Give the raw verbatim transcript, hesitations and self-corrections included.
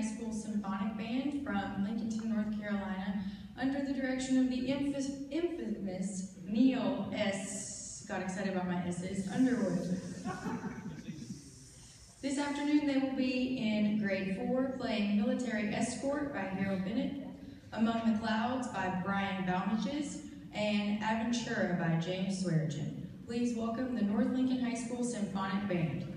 School Symphonic Band from Lincolnton, North Carolina, under the direction of the infamous Neil S. Got excited about my S's. Underwood. This afternoon they will be in grade four playing Military Escort by Harold Bennett, Among the Clouds by Brian Balmages, and Aventura by James Swearingen. Please welcome the North Lincoln High School Symphonic Band.